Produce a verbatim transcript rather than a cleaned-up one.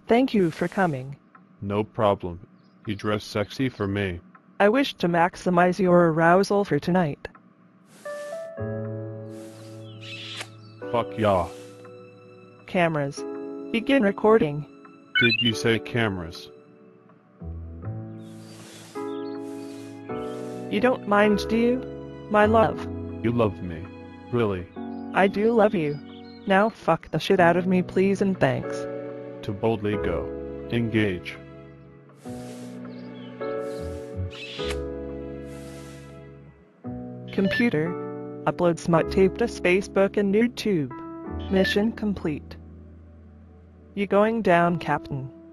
Thank you for coming. No problem. You dress sexy for me. I wish to maximize your arousal for tonight. Fuck yeah. Cameras. Begin recording. Did you say cameras? You don't mind, do you? My love. You love me. Really. I do love you. Now fuck the shit out of me, please, and thanks. To boldly go. Engage. Computer. Upload smut tape to Facebook and YouTube. Mission complete. You going down, Captain?